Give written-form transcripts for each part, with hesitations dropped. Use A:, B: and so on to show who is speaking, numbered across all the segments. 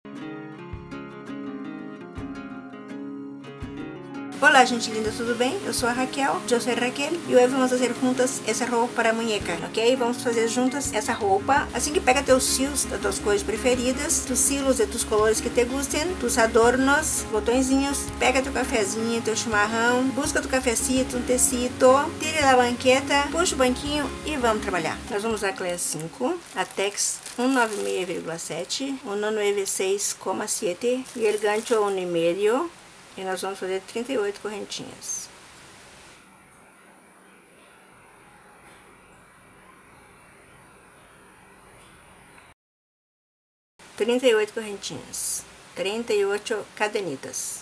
A: Olá, gente linda, tudo bem? Eu sou a Raquel, eu sou a Raquel, e hoje vamos fazer juntas essa roupa para a muñeca, ok? Vamos fazer juntas essa roupa. Assim que pega teus fios das tuas cores preferidas, tus hilos de tus colores que te gustem, tus adornos, botõezinhos, pega teu cafezinho, teu chimarrão, busca tu cafecito, um tecito, tire da banqueta, puxa o banquinho e vamos trabalhar. Nós vamos usar a Clear 5, a Tex 196,7, 196,7 e el gancho 1,5. E nós vamos fazer 38 correntinhas. Trinta e oito correntinhas. 38 cadenitas.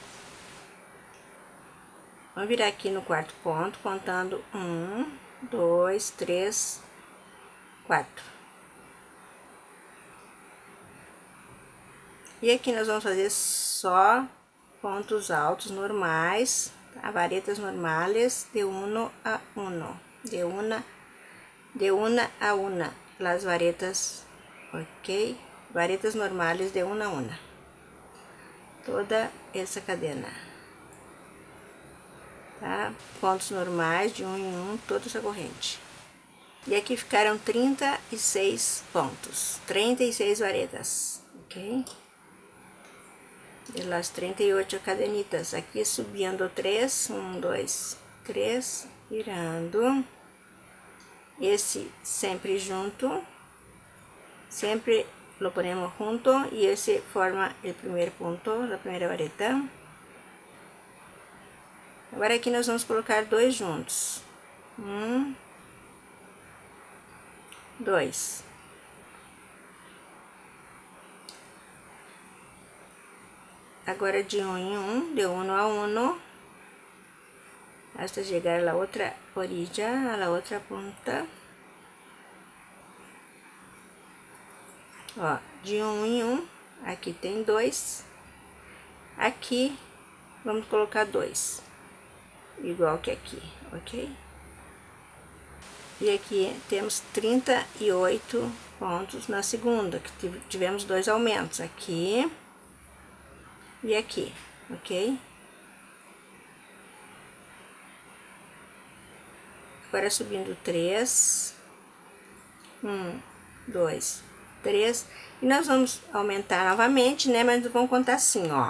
A: Vamos virar aqui no quarto ponto, contando 1, 2, 3, 4. E aqui nós vamos fazer só pontos altos normais, tá? Varetas normales de 1 a 1, de una a una, las varetas, ok? Varetas normales de 1 a 1, toda essa cadena, tá? Pontos normais de 1 em 1, toda essa corrente. E aqui ficaram 36 pontos, 36 varetas, ok? De las 38 cadenitas, aqui subindo 3, 1, 2, 3, virando, esse sempre junto, sempre lo ponemos junto, e esse forma o primeiro ponto, a primeira vareta. Agora aqui nós vamos colocar dois juntos, 1, 2. Agora de 1 em 1, de 1 a 1, hasta chegar a la outra orilla, a la outra punta. Ó, de 1 em 1, aqui tem 2, aqui vamos colocar 2, igual que aqui, ok? E aqui temos 38 pontos na segunda, que tivemos dois aumentos, aqui e aqui, ok? Agora subindo 3, 1, 2, 3, e nós vamos aumentar novamente, né? Mas vamos contar assim, ó.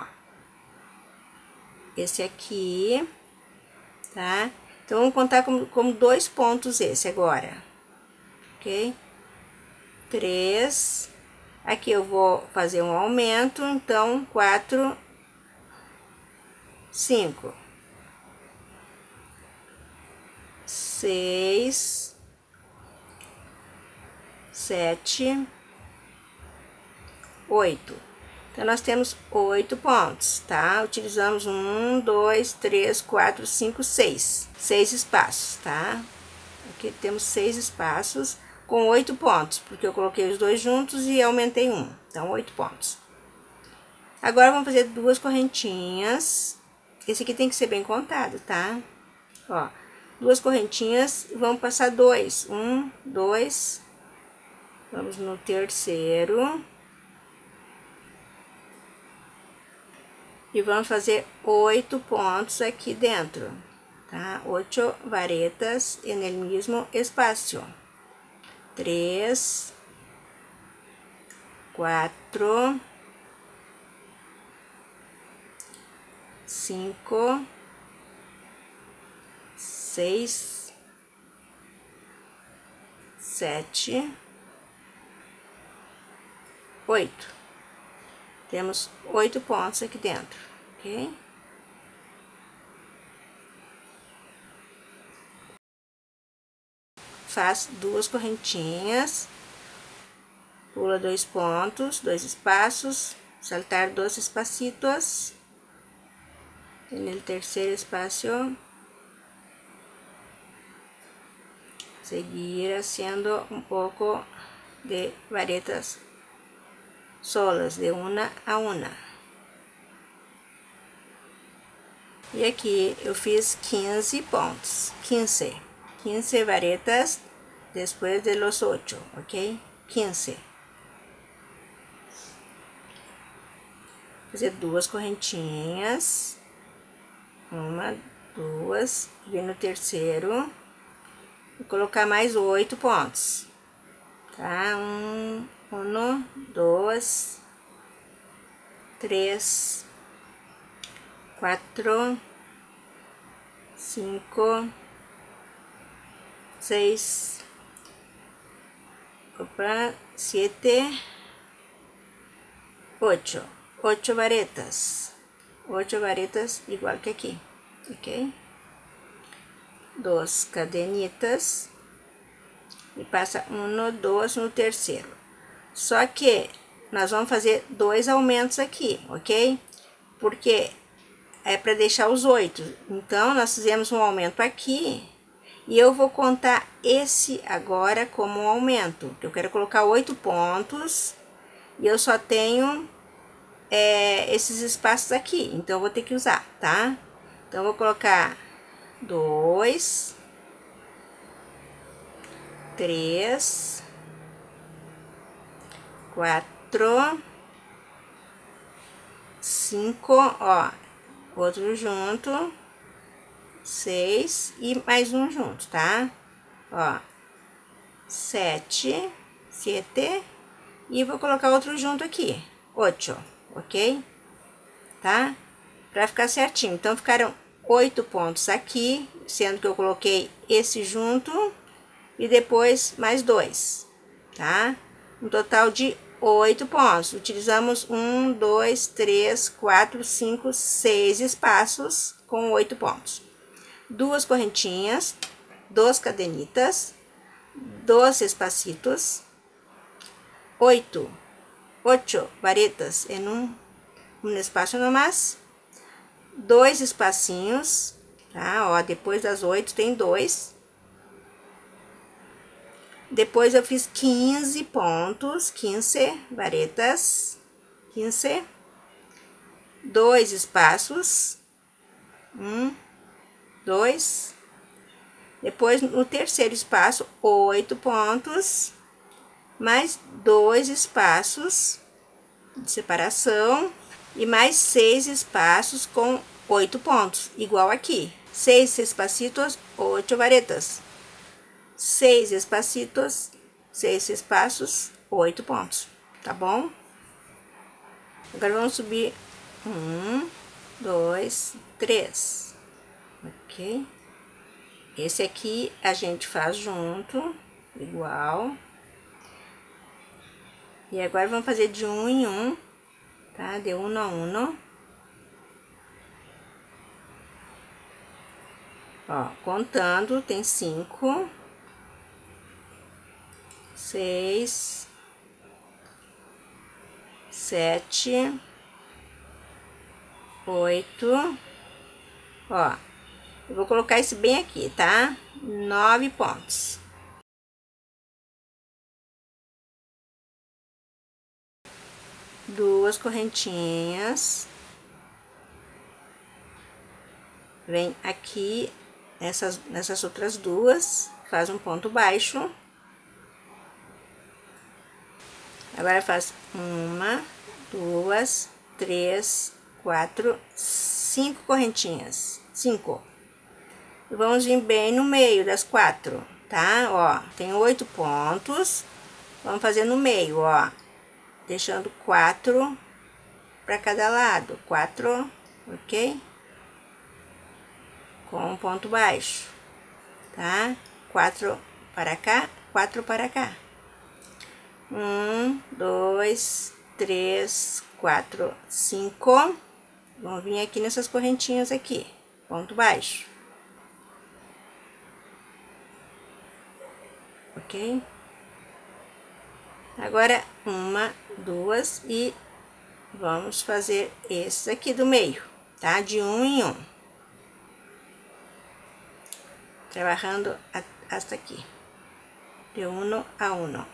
A: Esse aqui, tá? Então, vamos contar como 2 pontos esse agora, ok? 3, aqui eu vou fazer um aumento, então, 4, 5, 6, 7, 8. Então, nós temos 8 pontos, tá? Utilizamos 1, 2, 3, 4, 5, 6. 6 espaços, tá? Aqui temos 6 espaços com 8 pontos, porque eu coloquei os dois juntos e aumentei um. Então, 8 pontos. Agora, vamos fazer 2 correntinhas. Esse aqui tem que ser bem contado, tá? Ó, 2 correntinhas e vamos passar 2. 1, 2. Vamos no terceiro. E vamos fazer 8 pontos aqui dentro, tá? 8 varetas en el mismo espacio. 3, 4, 5, 6, 7, 8. Temos 8 pontos aqui dentro, ok? Faz 2 correntinhas, pula 2 pontos, 2 espaços, saltar 2 espacitos. En el tercer espacio, seguir haciendo un poco de varetas solas, de una a una. E aqui eu fiz 15 pontos, 15 varetas después de los 8, ok? 15. fazer 2 correntinhas, 1, 2, vir no terceiro e colocar mais 8 pontos, tá? 1, 2, 3, 4, 5, 6, 7, 8. 8 varetas. 8 varetas igual que aqui, ok? 2 cadenitas e passa 1, 2 no terceiro. Só que nós vamos fazer 2 aumentos aqui, ok? Porque é para deixar os 8. Então, nós fizemos um aumento aqui e eu vou contar esse agora como um aumento. Eu quero colocar 8 pontos e eu só tenho esses espaços aqui, então eu vou ter que usar, tá? Então, eu vou colocar 2, 3, 4, 5, ó, outro junto, 6 e mais um junto, tá? Ó, 7, e vou colocar outro junto aqui, 8, ok? Tá? Pra ficar certinho. Então, ficaram 8 pontos aqui, sendo que eu coloquei esse junto e depois mais 2, tá? Um total de 8 pontos. Utilizamos 1, 2, 3, 4, 5, 6 espaços com 8 pontos. 2 correntinhas, 2 cadenitas, 2 espacitos, 8 varetas em um espaço nomás, 2 espacinhos, tá? Ó, depois das 8 tem 2. Depois eu fiz 15 pontos, 15 varetas, 15, 2 espaços, 1, 2. Depois, no terceiro espaço, 8 pontos, mais 2 espaços de separação e mais 6 espaços com 8 pontos, igual aqui. 6 espacitos, 8 varetas. 6 espacitos, 6 espaços, 8 pontos, tá bom? Agora vamos subir 1, 2, 3, ok? Esse aqui a gente faz junto, igual. E agora vamos fazer de 1 em 1, tá? De 1 a 1. Ó, contando, tem 5, 6, 7, 8. Ó, eu vou colocar esse bem aqui, tá? 9 pontos. Duas correntinhas. Vem aqui, nessas outras duas, faz um ponto baixo. Agora faz 1, 2, 3, 4, 5 correntinhas. 5. E vamos vir bem no meio das 4, tá? Ó, tem 8 pontos. Vamos fazer no meio, ó. Deixando 4 para cada lado. 4, ok? Com um ponto baixo, tá? 4 para cá, 4 para cá. 1, 2, 3, 4, 5. Vamos vir aqui nessas correntinhas aqui, ponto baixo. Ok? Agora, 1, 2 e vamos fazer esse aqui do meio, tá? De 1 em 1. Trabalhando hasta aqui. De 1 a 1.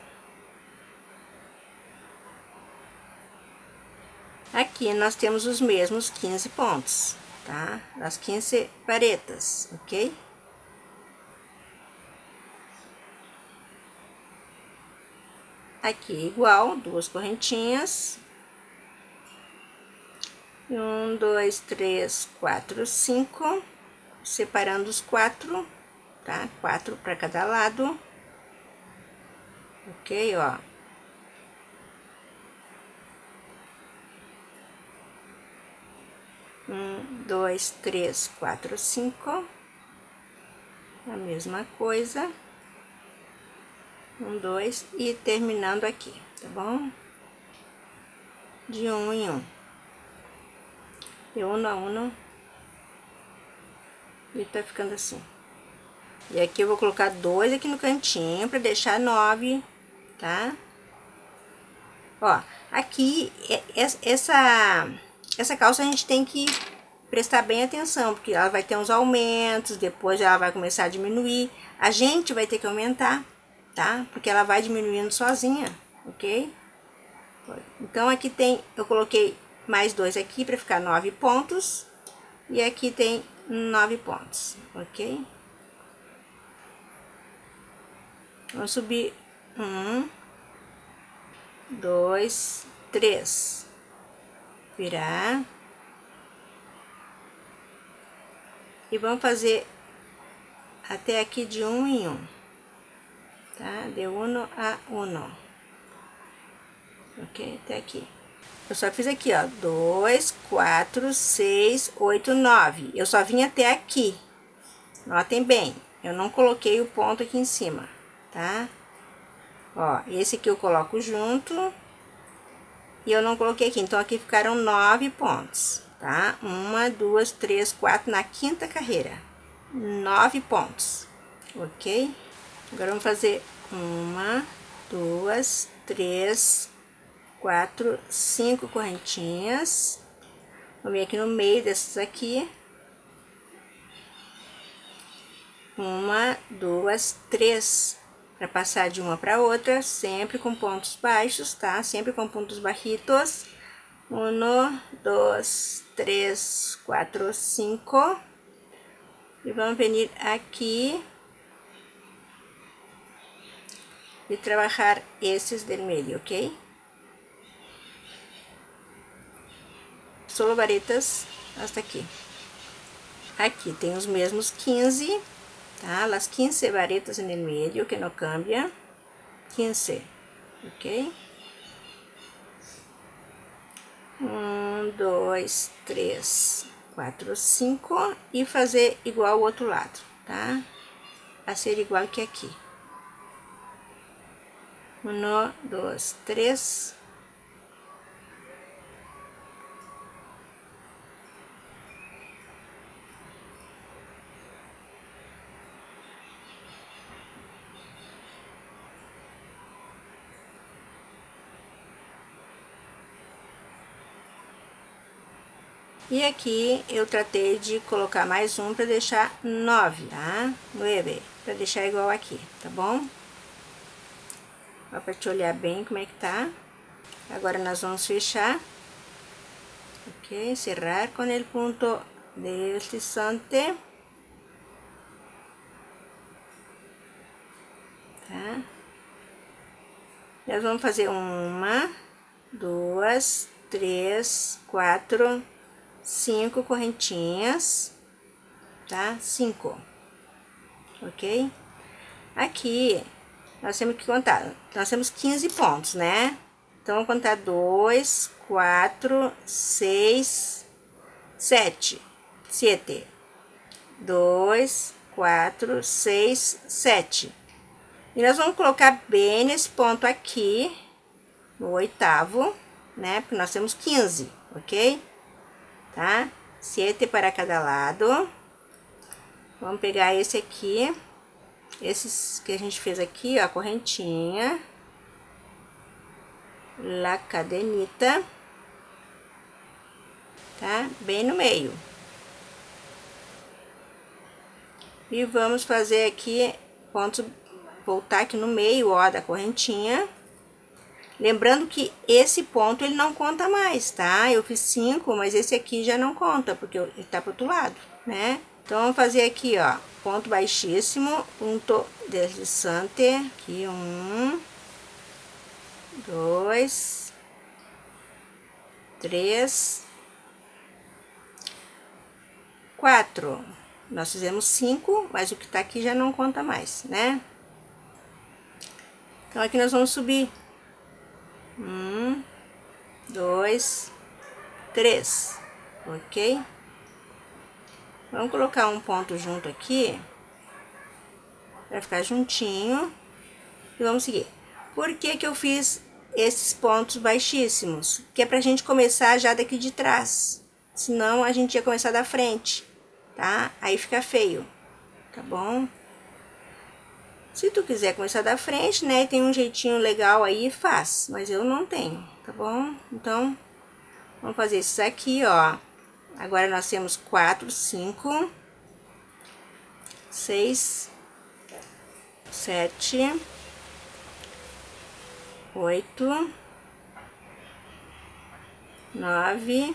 A: Aqui nós temos os mesmos 15 pontos, tá? As 15 varetas, ok? Aqui igual, duas correntinhas. 1, 2, 3, 4, 5, separando os 4, tá? 4 para cada lado, ok, ó. Um, 2, 3, 4, 5, a mesma coisa, 1, 2, e terminando aqui, tá bom? De um em um, de um a um, e tá ficando assim. E aqui eu vou colocar 2 aqui no cantinho para deixar 9, tá? Ó, aqui essa calça a gente tem que prestar bem atenção, porque ela vai ter uns aumentos, depois ela vai começar a diminuir. A gente vai ter que aumentar, tá? Porque ela vai diminuindo sozinha, ok? Então aqui tem, eu coloquei mais 2 aqui para ficar 9 pontos. E aqui tem 9 pontos, ok? Vamos subir 1, 2, 3, virar e vamos fazer até aqui de um em um, tá? De uno a uno, ok? Até aqui. Eu só fiz aqui, ó, 2, 4, 6, 8, 9. Eu só vim até aqui. Notem bem, eu não coloquei o ponto aqui em cima, tá? Ó, esse aqui eu coloco junto. E eu não coloquei aqui, então aqui ficaram 9 pontos, tá? 1, 2, 3, 4, na quinta carreira, 9 pontos, ok? Agora vamos fazer 1, 2, 3, 4, 5 correntinhas. Vou vir aqui no meio dessas aqui. 1, 2, 3, para passar de uma para outra, sempre com pontos baixos, tá? Sempre com pontos bajitos. 1, 2, 3, 4, 5. E vamos venir aqui e trabalhar esses del medio, ok? Solo varetas hasta aqui. Aqui tem os mesmos 15, tá? Las 15 varetas en el medio, que não cambia. 15, ok? 1, 2, 3, 4, 5 e fazer igual o outro lado, tá? A ser igual que aqui. 1, 2, 3. E aqui eu tratei de colocar mais um para deixar 9, tá? 9, para deixar igual aqui, tá bom? Ó, para te olhar bem como é que tá. Agora nós vamos fechar, ok? Cerrar com o ponto deslizante, tá? Nós vamos fazer 1, 2, 3, 4, 5 correntinhas, tá? 5, ok? Aqui nós temos que contar, nós temos 15 pontos, né? Então, vamos contar 2, 4, 6, 7, 7, 2, 4, 6, 7. E nós vamos colocar bem nesse ponto aqui, no oitavo, né? Porque nós temos 15, ok? Tá? 7 para cada lado. Vamos pegar esse aqui, esses que a gente fez aqui, ó, a correntinha, la cadenita, tá? Bem no meio. E vamos fazer aqui pontos, voltar aqui no meio, ó, da correntinha. Lembrando que esse ponto ele não conta mais, tá? Eu fiz 5, mas esse aqui já não conta, porque ele tá pro outro lado, né? Então, vamos fazer aqui, ó, ponto baixíssimo, ponto deslizante, aqui 1, 2, 3, 4. Nós fizemos 5, mas o que tá aqui já não conta mais, né? Então, aqui nós vamos subir. 1, 2, 3, ok? Vamos colocar um ponto junto aqui, para ficar juntinho, e vamos seguir. Por que que eu fiz esses pontos baixíssimos? Que é pra gente começar já daqui de trás, senão a gente ia começar da frente, tá? Aí fica feio, tá bom? Se tu quiser começar da frente, né, tem um jeitinho legal aí, faz, mas eu não tenho, tá bom? Então, vamos fazer isso aqui, ó. Agora nós temos 4, 5, 6, 7, 8, 9,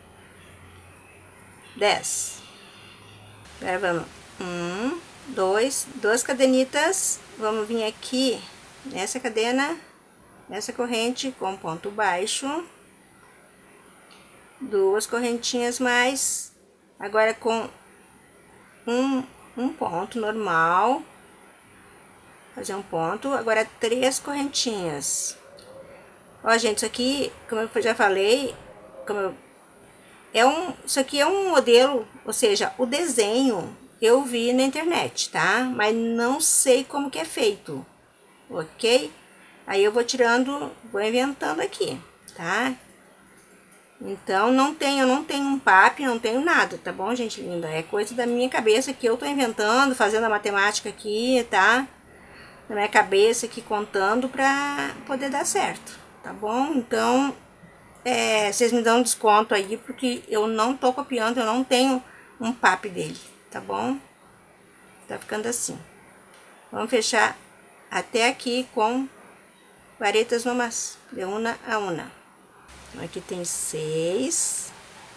A: 10. Agora vamos 1, 2, 2 cadenitas. Vamos vir aqui nessa cadena, nessa corrente com ponto baixo, 2 correntinhas mais, agora com um ponto normal, fazer um ponto, agora 3 correntinhas. Ó, gente, isso aqui, como eu já falei, isso aqui é um modelo, ou seja, o desenho eu vi na internet, tá? Mas não sei como que é feito, ok? Aí eu vou tirando, vou inventando aqui, tá? Então, eu não tenho um PAP, não tenho nada, tá bom, gente linda? É coisa da minha cabeça que eu tô inventando, fazendo a matemática aqui, tá? Na minha cabeça aqui, contando pra poder dar certo, tá bom? Então, vocês me dão um desconto aí, porque eu não tô copiando, eu não tenho um PAP dele, tá bom? Tá ficando assim. Vamos fechar até aqui com varetas no mas, de uma a uma. Então, aqui tem 6.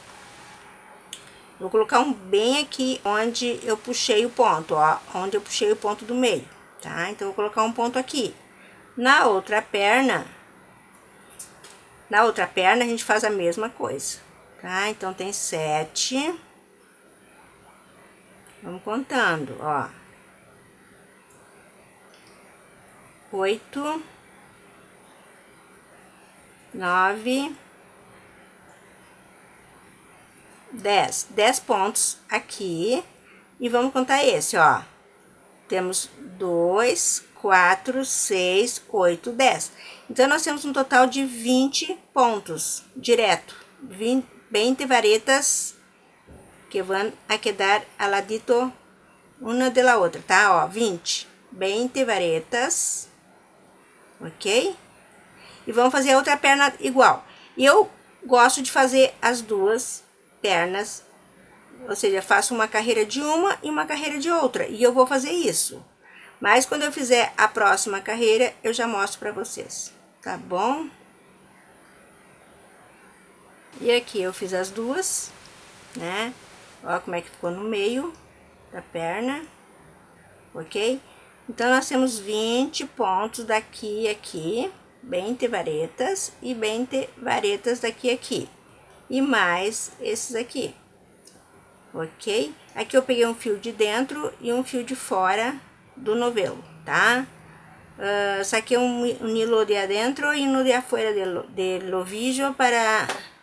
A: Vou colocar um bem aqui onde eu puxei o ponto, ó. Onde eu puxei o ponto do meio, tá? Então, vou colocar um ponto aqui. Na outra perna a gente faz a mesma coisa, tá? Então, tem 7. Vamos contando, ó. 8, 9, 10. 10 pontos aqui. E vamos contar esse, ó. Temos 2, 4, 6, 8, 10. Então, nós temos um total de 20 pontos direto. 20 varetas que vão a quedar al ladito uma de la outra, tá? Ó, 20 varetas, ok? E vamos fazer a outra perna igual. E eu gosto de fazer as duas pernas, ou seja, faço uma carreira de uma e uma carreira de outra. E eu vou fazer isso. Mas quando eu fizer a próxima carreira, eu já mostro pra vocês, tá bom? E aqui eu fiz as duas, né? Ó como é que ficou no meio da perna, ok? Então, nós temos 20 pontos daqui a aqui, 20 varetas e 20 varetas daqui a aqui. E mais esses aqui, ok? Aqui eu peguei um fio de dentro e um fio de fora do novelo, tá? Saquei un hilo de adentro y uno de afuera del ovillo para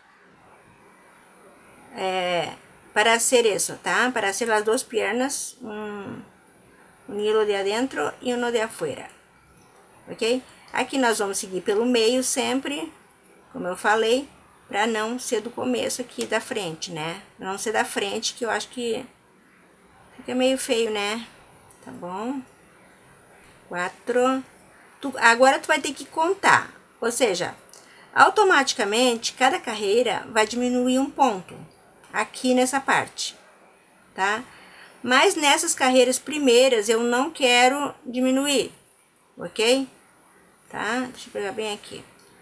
A: hacer eso, tá? Para hacer las dos piernas, un hilo de adentro e uno de afuera, ok? Aqui nós vamos seguir pelo meio sempre, como eu falei, para não ser do começo aqui da frente, né? Pra não ser da frente, que eu acho que fica meio feio, né? Tá bom? 4. Agora tu vai ter que contar, ou seja, automaticamente cada carreira vai diminuir um ponto aqui nessa parte, tá? Mas nessas carreiras primeiras eu não quero diminuir, ok? Tá? Deixa eu pegar bem aqui.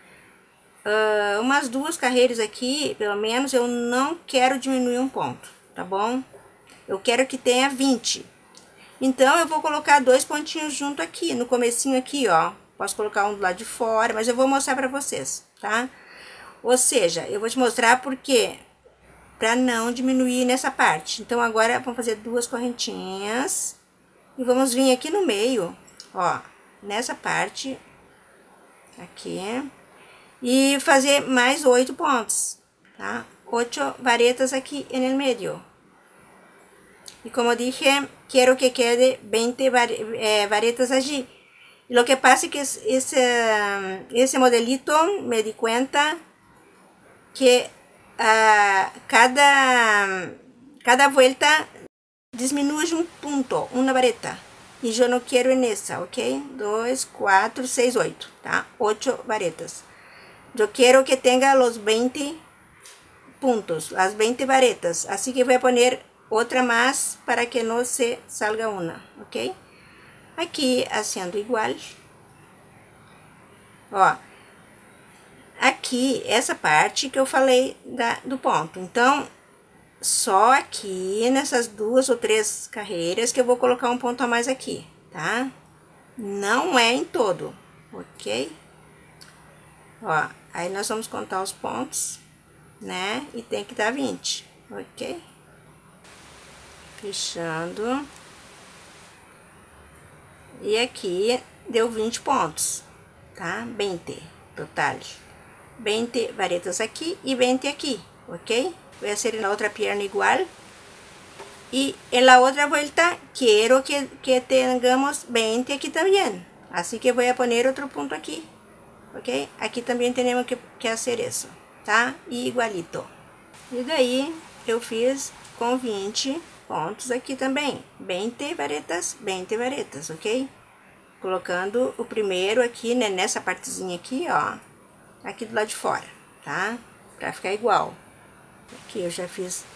A: Umas 2 carreiras aqui, pelo menos, eu não quero diminuir um ponto, tá bom? Eu quero que tenha 20. Então, eu vou colocar 2 pontinhos junto aqui, no comecinho aqui, ó. Posso colocar um do lado de fora, mas eu vou mostrar pra vocês, tá? Ou seja, eu vou te mostrar porque para não diminuir nessa parte. Então, agora vamos fazer 2 correntinhas e vamos vir aqui no meio, ó, nessa parte aqui, e fazer mais 8 pontos, tá? 8 varetas aquí en el medio. Y como dije, quiero que quede 20 varetas allí. Lo que pasa es que ese modelito me di cuenta que cada vuelta disminuye un punto, una vareta. Y yo no quiero en esa, ¿ok? 2, 4, 6, 8, ¿tá? 8 varetas. Yo quiero que tenga los 20 puntos, las 20 varetas. Así que voy a poner otra más para que no se salga una, ¿ok? Aqui, haciendo igual. Ó, aqui, essa parte que eu falei do ponto. Então, só aqui, nessas 2 ou 3 carreiras, que eu vou colocar um ponto a mais aqui, tá? Não é em todo, ok? Ó, aí nós vamos contar os pontos, né? E tem que dar 20, ok? Fechando. E aqui deu 20 pontos, tá? 20 total. 20 varetas aqui e 20 aqui, ok? Voy a hacer en la otra pierna igual. Y en la otra vuelta quiero que tengamos 20 aquí también. Así que voy a poner otro punto aquí, ok? Aquí también tenemos que hacer eso, tá? Igualito. E daí eu fiz com 20 pontos aqui também. 20 varetas, ok? Colocando o primeiro aqui, né, nessa partezinha aqui, ó. Aqui do lado de fora, tá? Pra ficar igual. Aqui eu já fiz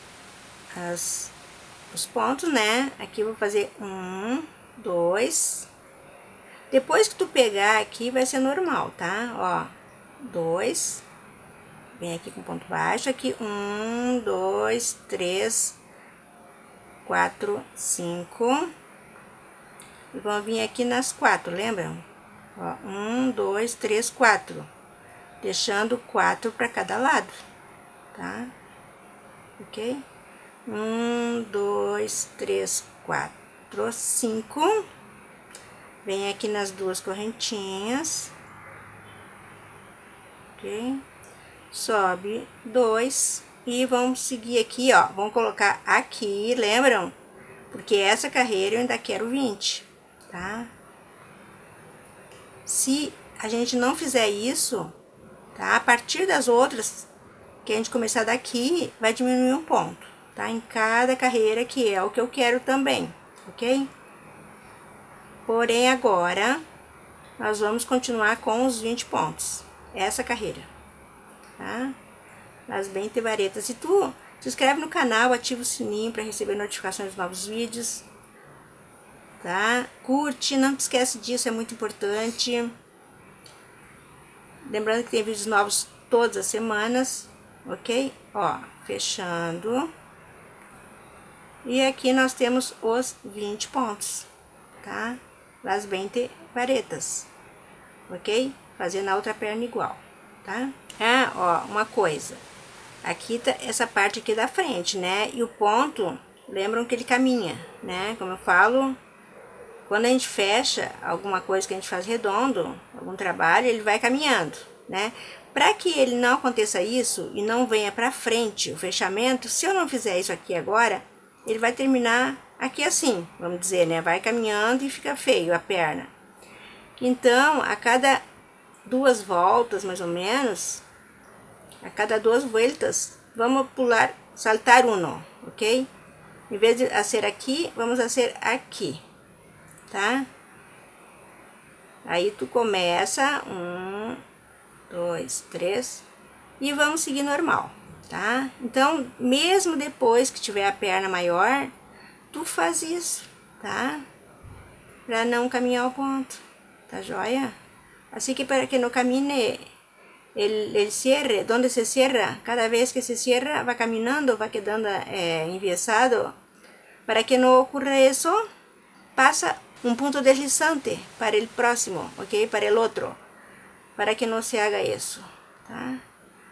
A: os pontos, né? Aqui eu vou fazer 1, 2. Depois que tu pegar aqui, vai ser normal, tá? Ó, 2. Vem aqui com ponto baixo. Aqui, 1, 2, 3, 4, 5. E vamos vir aqui nas 4, lembram? Ó, 1, 2, 3, 4. Deixando 4 para cada lado, tá? Ok? 1, 2, 3, 4, 5. Vem aqui nas 2 correntinhas. Ok? Sobe 2. E vamos seguir aqui, ó. Vamos colocar aqui, lembram? Porque essa carreira eu ainda quero 20, tá? Se a gente não fizer isso, tá? A partir das outras, que a gente começar daqui, vai diminuir um ponto, tá? Em cada carreira, que é o que eu quero também, ok? Porém, agora, nós vamos continuar com os 20 pontos. Essa carreira, tá? As 20 varetas. E tu se inscreve no canal, ativa o sininho para receber notificações dos novos vídeos, tá? Curte, não te esquece disso, é muito importante. Lembrando que tem vídeos novos todas as semanas. Ok? Ó, fechando. E aqui nós temos os 20 pontos, tá? As 20 varetas, ok? Fazendo a outra perna igual, tá? Ah, ó, uma coisa. Aqui tá essa parte aqui da frente, né? E o ponto, lembram que ele caminha, né? Como eu falo, quando a gente fecha alguma coisa que a gente faz redondo, algum trabalho, ele vai caminhando, né? Para que ele não aconteça isso e não venha para frente o fechamento, se eu não fizer isso aqui agora, ele vai terminar aqui assim, vamos dizer, né? Vai caminhando e fica feio a perna. Então, a cada 2 voltas, mais ou menos, a cada 2 vueltas, vamos pular, saltar um, ok? Em vez de fazer aqui, vamos fazer aqui, tá? Aí tu começa 1, 2, 3 e vamos seguir normal, tá? Então, mesmo depois que tiver a perna maior, tu faz isso, tá? Para não caminhar ao ponto, tá joia? Assim que para que no camine el cierre, donde se cierra, cada vez que se cierra va caminando, va quedando enviesado. Para que no ocurra eso, pasa un punto deslizante para el próximo, ok? Para el otro. Para que no se haga eso, tá?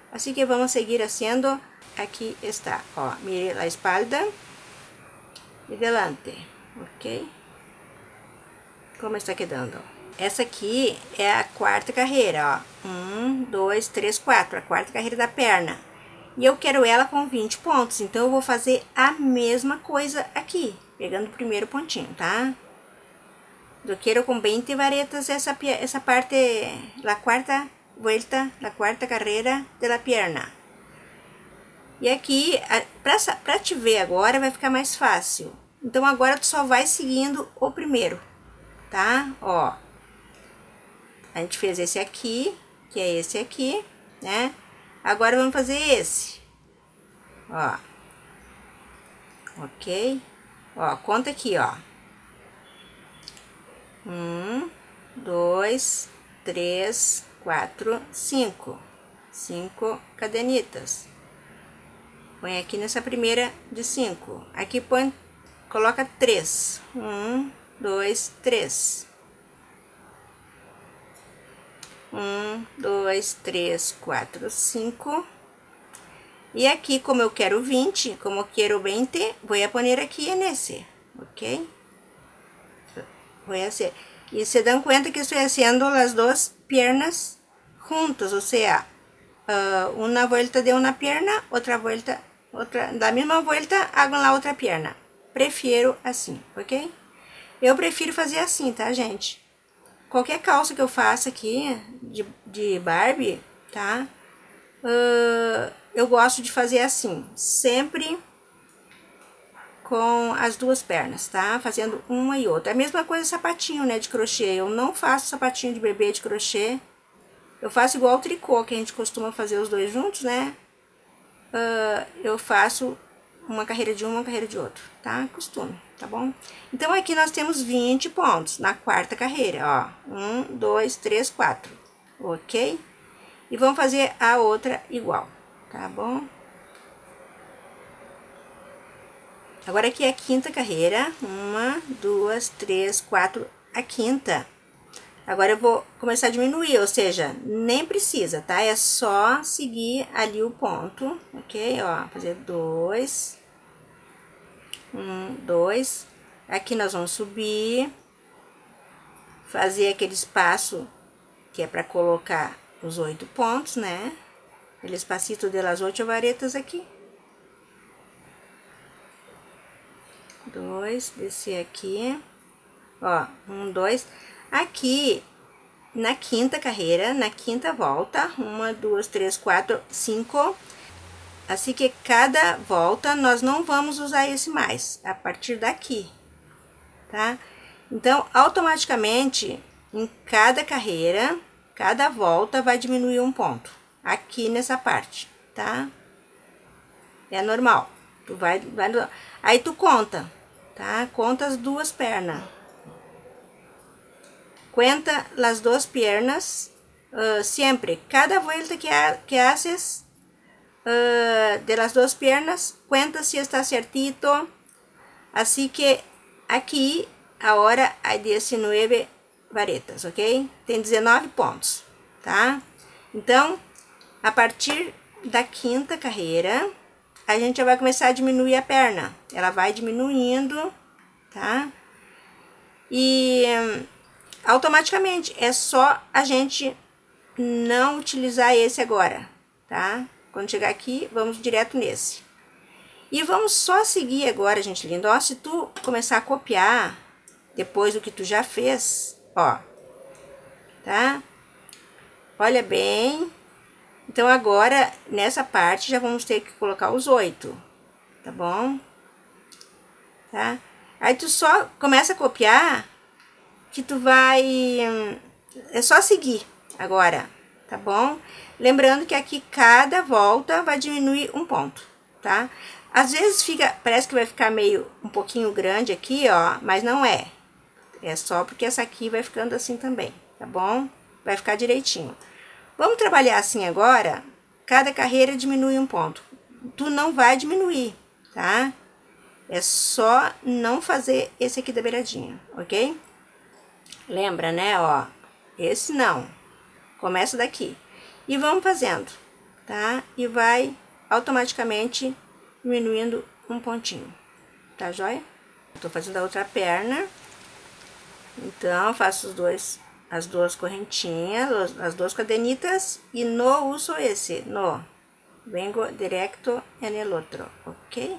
A: Assim que vamos seguir haciendo. Aqui está, ó, mire a espalda e delante, ok? Como está quedando? Essa aqui é a quarta carreira, ó. 1, 2, 3, 4, a quarta carreira da perna. E eu quero ela com 20 pontos, então eu vou fazer a mesma coisa aqui, pegando o primeiro pontinho, tá? Eu quero com 20 varetas essa parte, la quarta vuelta, la quarta carreira de la pierna. E aqui, pra te ver agora, vai ficar mais fácil. Então, agora tu só vai seguindo o primeiro, tá? Ó, a gente fez esse aqui, que é esse aqui, né? Agora, vamos fazer esse. Ó. Ok? Ó, conta aqui, ó. 1, 2, 3, 4, 5. 5 cadenitas. Põe aqui nessa primeira de 5. Aqui põe, coloca 3. 1, 2, 3. 1, 2, 3, 4, 5. E aqui, como eu quero 20, como eu quero 20, vou a poner aqui nesse, ok? Vou hacer. E se dan cuenta que estou haciendo as duas piernas juntas, ou seja, uma volta de uma pierna, outra volta, da mesma volta, hago na outra pierna. Prefiro assim, ok? Eu prefiro fazer assim, tá, gente? Qualquer calça que eu faça aqui, de Barbie, tá? Eu gosto de fazer assim, sempre com as duas pernas, tá? Fazendo uma e outra. É a mesma coisa sapatinho, né, de crochê. Eu não faço sapatinho de bebê de crochê. Eu faço igual o tricô, que a gente costuma fazer os dois juntos, né? Eu faço uma carreira de um, uma carreira de outro, tá? Costume, tá bom? Então, aqui nós temos 20 pontos na quarta carreira, ó. 1, 2, 3, 4, ok? E vamos fazer a outra igual, tá bom? Agora aqui é a quinta carreira, 1, 2, 3, 4, a quinta. Agora eu vou começar a diminuir, ou seja, nem precisa, tá? É só seguir ali o ponto, ok? Ó, fazer 2, 1, 2. Aqui nós vamos subir, fazer aquele espaço que é para colocar os 8 pontos, né? El espacito de las 8 varetas aqui. 2, descer aqui, ó, 1, 2, aqui na quinta carreira, na quinta volta, 1, 2, 3, 4, 5, assim que cada volta nós não vamos usar esse mais, a partir daqui, tá? Então, automaticamente, em cada carreira, cada volta vai diminuir um ponto, aqui nessa parte, tá? É normal, tu vai aí tu conta, tá? Conta as duas pernas. Cuenta las dos piernas, siempre, cada vuelta que haces de las dos piernas, cuenta si está certito. Así que aqui, agora, há 19 varetas, ok? Tem 19 pontos, tá? Então, a partir da quinta carreira, a gente já vai começar a diminuir a perna. Ela vai diminuindo, tá? E automaticamente é só a gente não utilizar esse agora, tá? Quando chegar aqui, vamos direto nesse. E vamos só seguir agora, gente linda. Ó, se tu começar a copiar depois do que tu já fez, ó, tá? Olha bem. Então, agora, nessa parte, já vamos ter que colocar os 8, tá bom? Tá? Aí, tu só começa a copiar, que tu vai... É só seguir agora, tá bom? Lembrando que aqui, cada volta vai diminuir um ponto, tá? Às vezes, parece que vai ficar meio, um pouquinho grande aqui, ó, mas não é. É só porque essa aqui vai ficando assim também, tá bom? Vai ficar direitinho. Vamos trabalhar assim agora, cada carreira diminui um ponto. Tu não vai diminuir, tá? É só não fazer esse aqui da beiradinha, ok? Lembra, né, ó? Esse não. Começa daqui. E vamos fazendo. tá? E vai automaticamente diminuindo um pontinho, tá joia? Tô fazendo a outra perna, então faço as duas correntinhas, as duas cadenitas, y no uso esse, no, vengo directo en el otro, ok?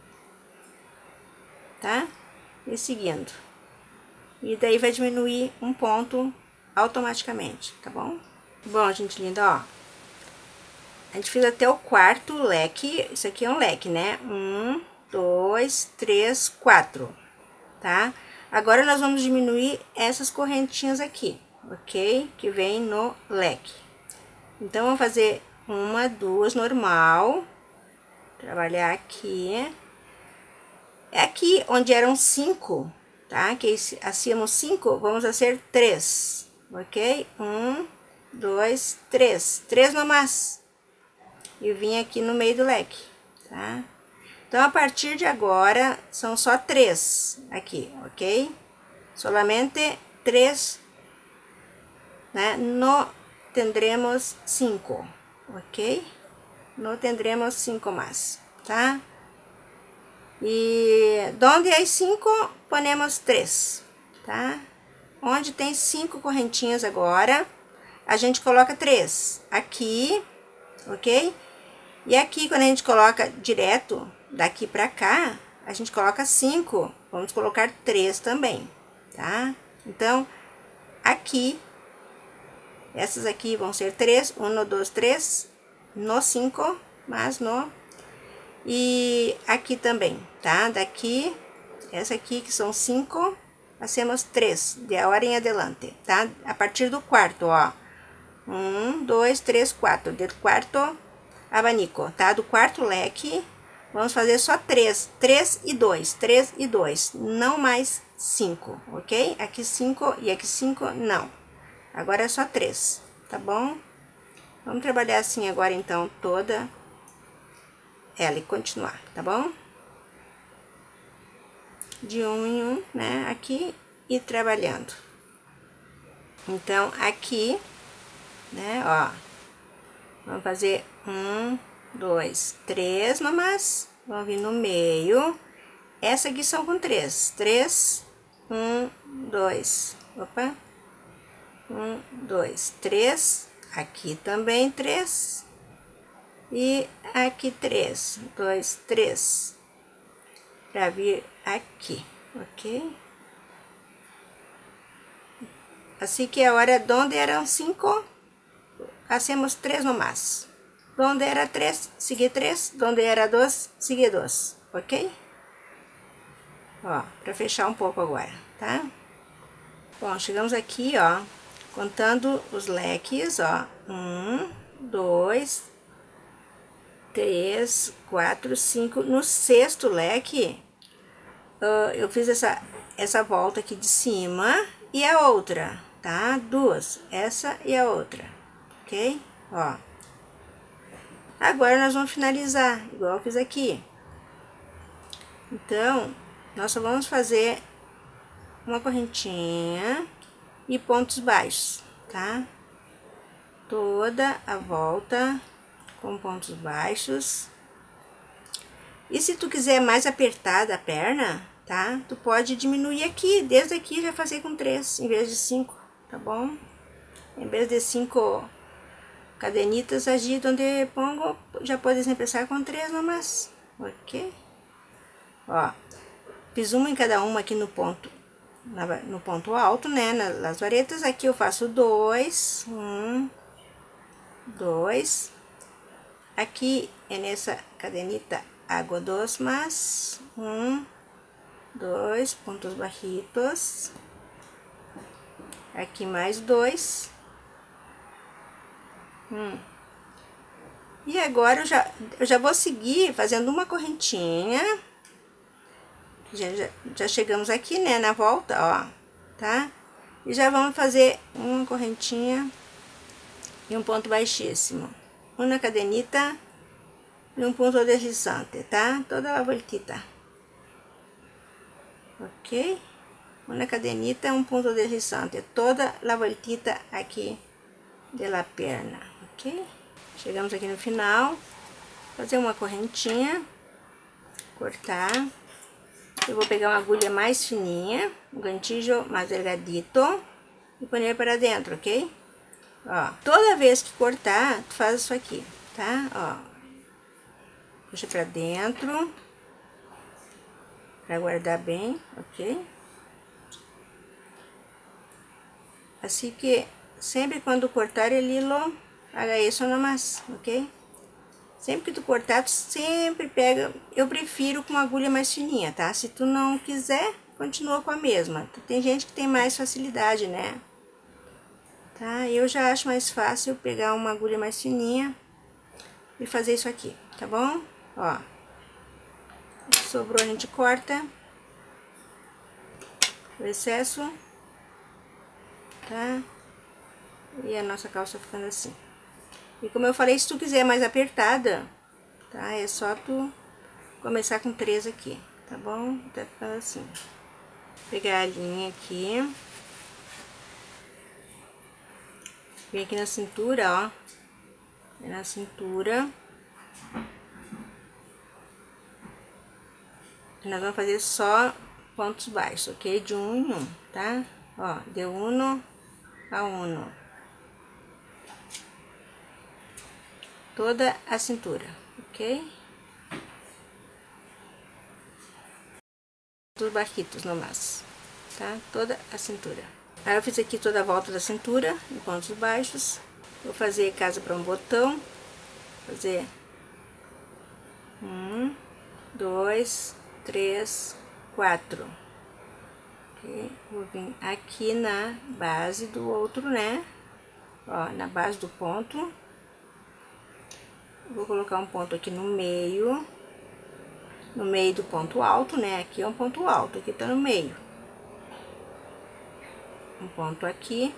A: Tá? E seguindo. E daí vai diminuir um ponto automaticamente, tá bom? Bom, gente linda, ó. A gente fez até o quarto leque, isso aqui é um leque, né? 1, 2, 3, 4, tá? Agora nós vamos diminuir essas correntinhas aqui, ok? Que vem no leque. Então, vamos fazer uma, duas, normal. Trabalhar aqui. É aqui onde eram 5, tá? Que hacíamos 5, vamos fazer 3, ok? 1, 2, 3. 3 nomás. E vim aqui no meio do leque, tá? Então, a partir de agora, são só 3 aqui, ok? Solamente 3, né? No tendremos 5, ok? No tendremos 5 mais, tá? E donde hay 5, ponemos 3, tá? Onde tem 5 correntinhas agora, a gente coloca 3 aqui, ok? E aqui, quando a gente coloca direto daqui pra cá, a gente coloca 5, vamos colocar 3 também, tá? Então, aqui, essas aqui vão ser 3, 1, 2, 3, no 5, mas no... E aqui também, tá? Daqui, essa aqui que são 5, hacemos 3, de agora em adelante, tá? A partir do quarto, ó. 1, 2, 3, 4, do quarto abanico, tá? Do quarto leque, vamos fazer só 3, 3 e 2, 3 e 2, não mais 5, ok? Aqui 5 e aqui 5, não. Agora é só 3, tá bom? Vamos trabalhar assim agora, então, toda ela e continuar, tá bom? De um em um, né? Aqui e trabalhando. Então, aqui, né? Ó, vamos fazer 1, 2, 3 nomás. Vamos vir no meio. Essa aqui são com 3. 3, 1, 2. Opa. 1, 2, 3. Aqui também 3. E aqui 3. 2, 3. Pra vir aqui, ok? Assim que agora, donde eram 5, hacemos 3 nomás. Donde era 3, sigue 3. Donde era 2, sigue 2, ok? Ó, pra fechar um pouco agora, tá? Bom, chegamos aqui, ó, contando os leques, ó. 1, 2, 3, 4, 5. No sexto leque, eu fiz essa volta aqui de cima e a outra, tá? Duas, essa e a outra, ok? Ó. Agora, nós vamos finalizar, igual eu fiz aqui. Então, nós só vamos fazer uma correntinha e pontos baixos, tá? Toda a volta com pontos baixos. E se tu quiser mais apertada a perna, tá? Tu pode diminuir aqui, desde aqui já fazer com 3, em vez de 5, tá bom? Em vez de 5 cadenitas allí donde pongo, já podes empezar com 3 nomás, ok? Ó, fiz uma em cada uma aqui no ponto, no ponto alto, né, nas varetas. Aqui eu faço 2, 1, 2. Aqui é nessa cadenita hago 2 más, 1, 2, pontos bajitos. Aqui mais 2. E agora eu já vou seguir fazendo uma correntinha. Já chegamos aqui, né, na volta, ó, tá? E já vamos fazer uma correntinha e um ponto baixíssimo. Uma cadenita e um ponto deslizante, tá? Toda a voltita. Ok? Uma cadenita, um ponto deslizante. Toda a voltita aqui de la perna, ok? Chegamos aqui no final, fazer uma correntinha, cortar. Eu vou pegar uma agulha mais fininha, um ganchillo mais delgadito e pôr para dentro, ok? Ó, toda vez que cortar, tu faz isso aqui, tá? Ó, puxa pra dentro, pra guardar bem, ok? Assim que sempre quando cortar ele lo haga isso nomás, ok? Sempre que tu cortar, tu sempre pega, eu prefiro com uma agulha mais fininha, tá? Se tu não quiser, continua com a mesma. Tem gente que tem mais facilidade, né? Tá? Eu já acho mais fácil pegar uma agulha mais fininha e fazer isso aqui, tá bom? Ó, sobrou a gente corta o excesso, tá? E a nossa calça ficando assim. E como eu falei, se tu quiser mais apertada, tá? É só tu começar com 3 aqui, tá bom? Tá ficando assim. Pegar a linha aqui. Vem aqui na cintura, ó. Vem na cintura. E nós vamos fazer só pontos baixos, ok? De 1 em 1, tá? Ó, de 1 a 1. Toda a cintura, ok? Dos bajitos nomás, tá? Toda a cintura. Aí eu fiz aqui toda a volta da cintura, em pontos baixos. Vou fazer casa para um botão. Fazer 1, 2, 3, 4. Okay. Vou vir aqui na base do outro, né? Ó, na base do ponto. Vou colocar um ponto aqui no meio do ponto alto, né? Aqui é um ponto alto, aqui tá no meio. Um ponto aqui.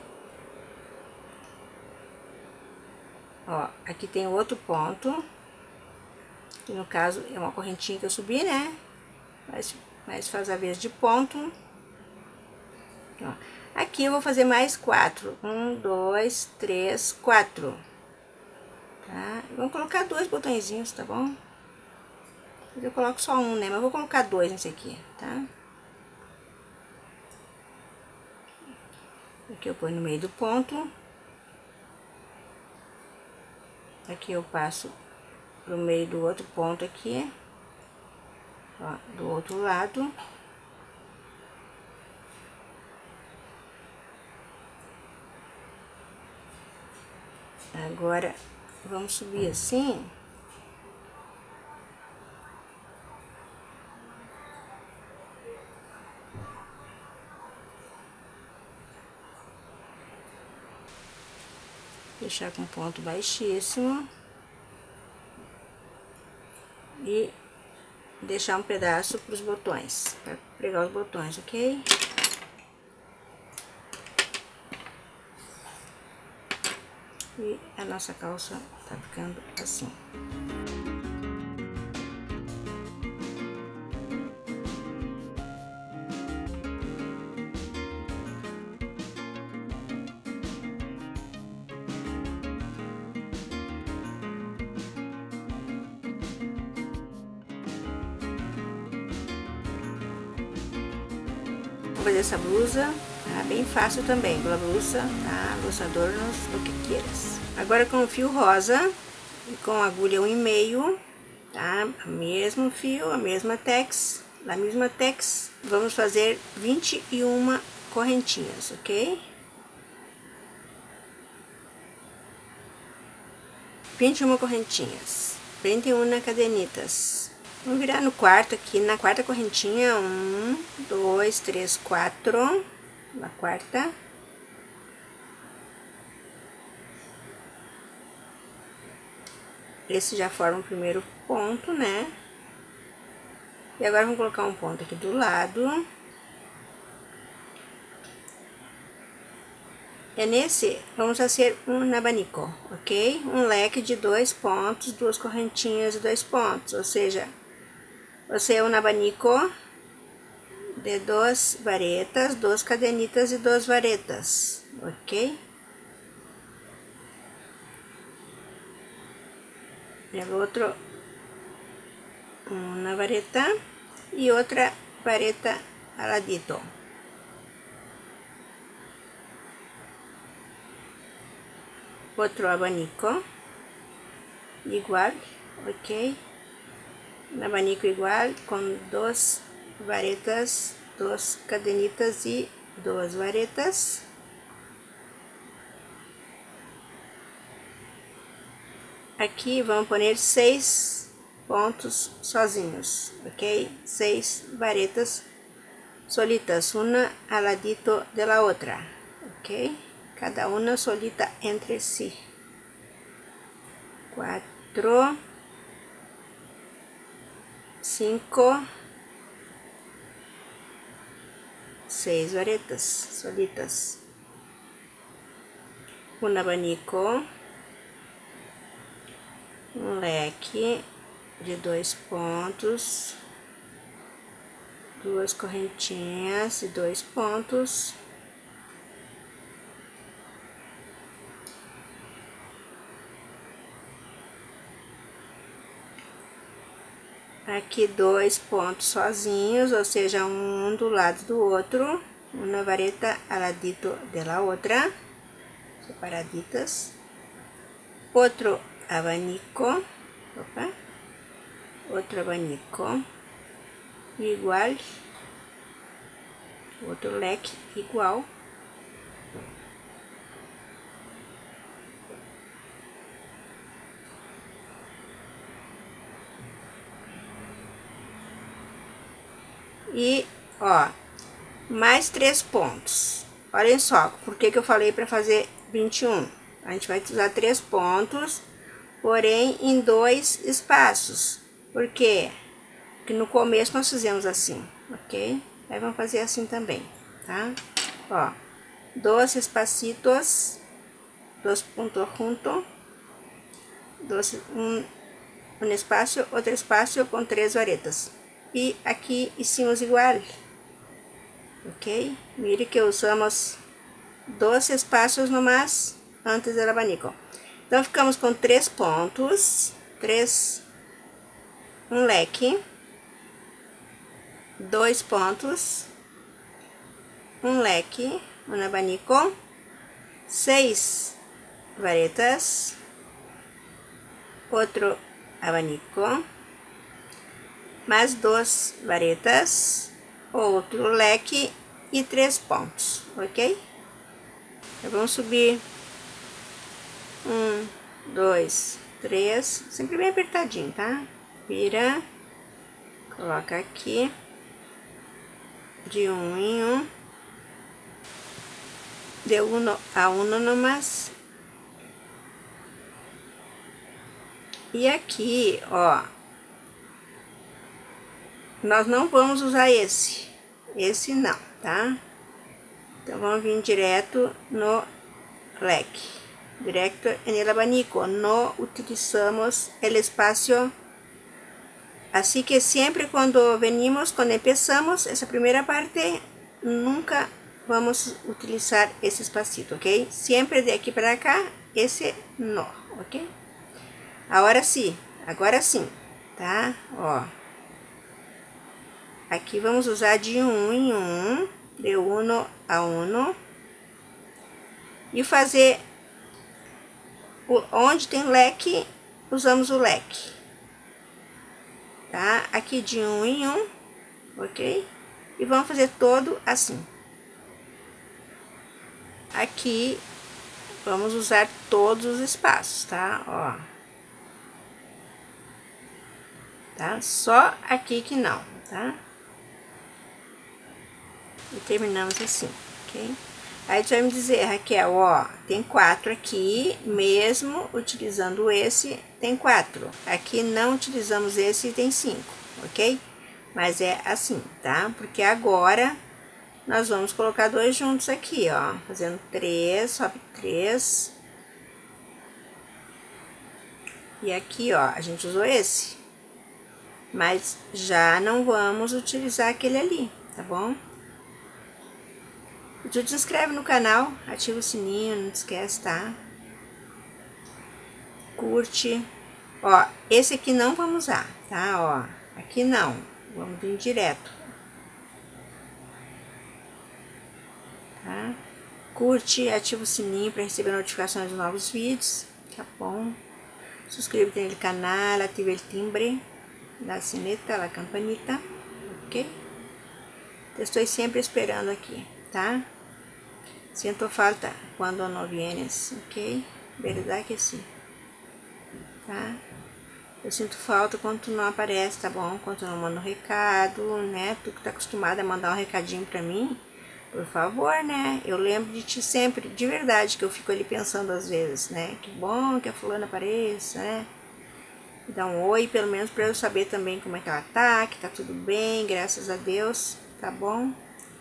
A: Ó, aqui tem outro ponto. Que no caso é uma correntinha que eu subi, né? Mas faz a vez de ponto. Ó, aqui eu vou fazer mais 4. 1, 2, 3, 4. Tá? Vamos colocar 2 botõezinhos, tá bom? Eu coloco só um, né? Mas eu vou colocar 2 nesse aqui, tá? Aqui eu ponho no meio do ponto. Aqui eu passo pro meio do outro ponto aqui. Ó, do outro lado. Agora, vamos subir assim. Deixar com ponto baixíssimo. E deixar um pedaço para os botões, para pregar os botões, ok? E a nossa calça tá ficando assim. Vou fazer essa blusa, tá? Bem fácil também, pela blusa, tá? Blusa adornos, o que queiras. Agora com o fio rosa e com a agulha 1,5, tá? O mesmo fio, a mesma tex, da mesma tex, vamos fazer 21 correntinhas, ok? 21 correntinhas, 21 cadenitas. Vamos virar no quarto aqui, na quarta correntinha, 1, 2, 3, 4, na quarta. Esse já forma o primeiro ponto, né? E agora vamos colocar um ponto aqui do lado. É nesse, vamos fazer um abanico, ok? Um leque de 2 pontos, 2 correntinhas e 2 pontos, ou seja, você é um abanico de 2 varetas, 2 cadenitas e 2 varetas, ok? el otro, una vareta y otra vareta al ladito. Otro abanico igual, ok, un abanico igual con dos varetas, dos cadenitas y dos varetas. Aqui vamos poner 6 pontos sozinhos, ok? 6 varetas solitas, una al ladito de la otra, ok? Cada una solita entre sí. 4, 5, 6 varetas solitas. Um abanico, um leque de 2 pontos, 2 correntinhas e 2 pontos. Aqui 2 pontos sozinhos, ou seja, um do lado do outro, uma vareta al ladito de la otra, separaditas. Outro abanico, opa, outro abanico, igual, outro leque igual. E, ó, mais 3 pontos. Olhem só, por que eu falei para fazer 21? A gente vai usar 3 pontos, porém em 2 espaços. Por quê? Porque no começo nós fizemos assim, ok? Aí vamos fazer assim também, tá? Ó, 2 espacitos, 2 puntos juntos, um espaço, outro espaço com 3 varetas. E aqui hicimos igual, ok? Mire que usamos 2 espaços nomás antes do abanico. Então ficamos com 3 pontos, um leque, 2 pontos, um leque, um abanico, 6 varetas, outro abanico, mais 2 varetas, outro leque e 3 pontos, ok? Então, vamos subir 1, 2, 3, sempre bem apertadinho, tá? Vira, coloca aqui, de um em um, de uno a uno nomás. E aqui, ó, nós não vamos usar esse não, tá? Então, vamos vir direto no leque, directo en el abanico, no utilizamos el espacio, así que siempre cuando venimos, cuando empezamos esa primera parte, nunca vamos a utilizar ese espacito, ok? Siempre de aquí para acá, esse no, ok? Agora sim, tá? Ó, aqui vamos usar de um em um, de uno a uno, e fazer onde tem leque, usamos o leque, tá? Aqui de um em um, ok? E vamos fazer todo assim. Aqui vamos usar todos os espaços, tá? Ó, tá? Só aqui que não, tá? E terminamos assim, ok? Aí você vai me dizer, Raquel, ó, tem 4 aqui, mesmo utilizando esse, tem 4. Aqui não utilizamos esse e tem 5, ok? Mas é assim, tá? Porque agora nós vamos colocar 2 juntos aqui, ó, fazendo 3, sobe 3. E aqui, ó, a gente usou esse, mas já não vamos utilizar aquele ali, tá bom? Tu te inscreve no canal, ativa o sininho, não esquece, tá? Curte, Ó, esse aqui não vamos usar, tá? Ó, aqui não, vamos vir direto. Tá? Curte, ativa o sininho para receber notificações de novos vídeos, tá bom? Suscríbete no canal, ativa o timbre, la sineta, la campanita, ok? Te estou sempre esperando aqui, tá? Sinto falta quando não vienes, ok? Verdade que sim, tá? Eu sinto falta quando tu não aparece, tá bom? Quando tu não manda um recado, né? Tu que tá acostumada a mandar um recadinho pra mim, por favor, né? Eu lembro de ti sempre, de verdade, que eu fico ali pensando às vezes, né? Que bom que a fulana apareça, né? Dá um oi, pelo menos pra eu saber também como é que ela tá, que tá tudo bem, graças a Deus, tá bom?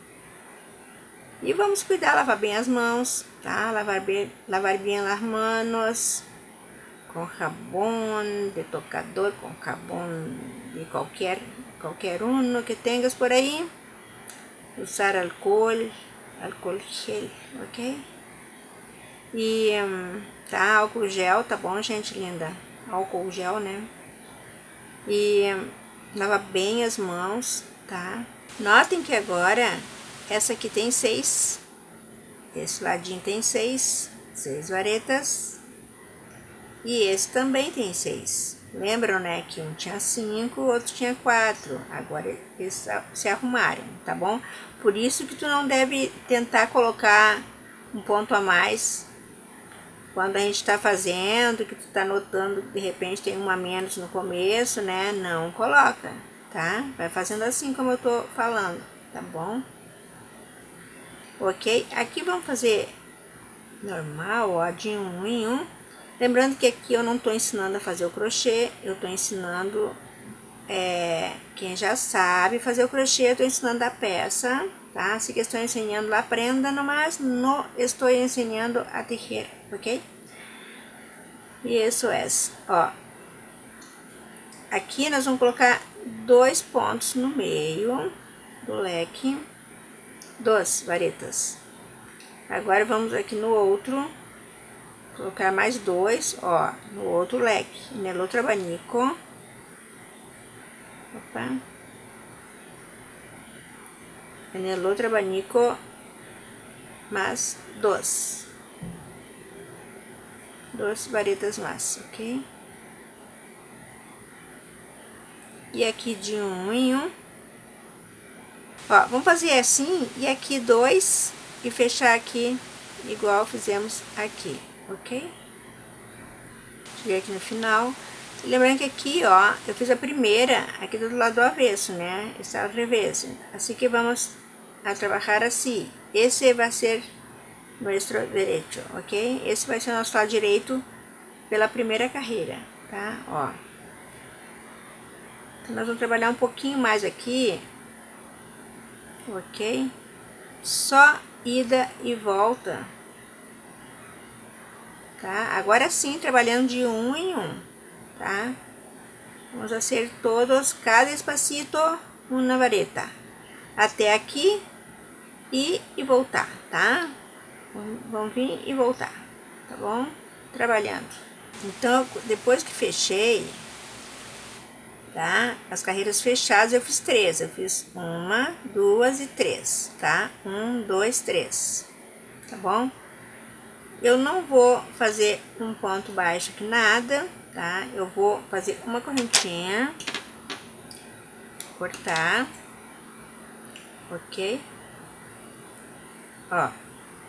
A: E vamos cuidar, lavar bem as mãos, tá? Lavar bem as manos, com jabón de tocador, com jabón de qualquer uno que tengas por aí. Usar alcohol gel, ok? E tá, álcool gel, tá bom, gente linda? Álcool gel, né? E lavar bem as mãos, tá? Notem que agora essa aqui tem 6, esse ladinho tem 6 varetas. E esse também tem 6. Lembram, né? Que um tinha 5, o outro tinha 4. Agora eles se arrumaram, tá bom? Por isso que tu não deve tentar colocar um ponto a mais quando a gente tá fazendo, que tu tá notando que de repente tem um a menos no começo, né? Não coloca, tá? Vai fazendo assim como eu tô falando, tá bom? Ok? Aqui vamos fazer normal, ó, de um em um. Lembrando que aqui eu não estou ensinando a fazer o crochê, eu estou ensinando, quem já sabe fazer o crochê, eu estou ensinando a peça, tá? Se que estou ensinando a prenda, mas não estou ensinando a tejer, ok? E isso é, ó. Aqui nós vamos colocar 2 pontos no meio do leque, 2 varetas. Agora vamos aqui no outro, colocar mais 2, ó, no outro leque, no outro abanico. Opa. No outro abanico, mais 2 varetas mais, ok? E aqui de um em um. Ó, vamos fazer assim, e aqui 2, e fechar aqui, igual fizemos aqui, ok? Cheguei aqui no final. Lembrando que aqui, ó, eu fiz a primeira aqui do lado do avesso, né? Está ao revés. Assim que vamos a trabalhar assim. Esse vai ser nosso direito, ok? Esse vai ser o nosso lado direito pela primeira carreira, tá? Ó. Então, nós vamos trabalhar um pouquinho mais aqui, ok? Só ida e volta, tá? Agora sim, trabalhando de um em um, tá? Vamos fazer todos, cada espacito, uma vareta. Até aqui e voltar, tá? Vamos vir e voltar, tá bom? Trabalhando. Então, depois que fechei, tá? As carreiras fechadas eu fiz 3. Eu fiz 1, 2 e 3, tá? 1, 2, 3, tá bom? Eu não vou fazer um ponto baixo aqui, nada, tá? Eu vou fazer uma correntinha, cortar, ok? Ó.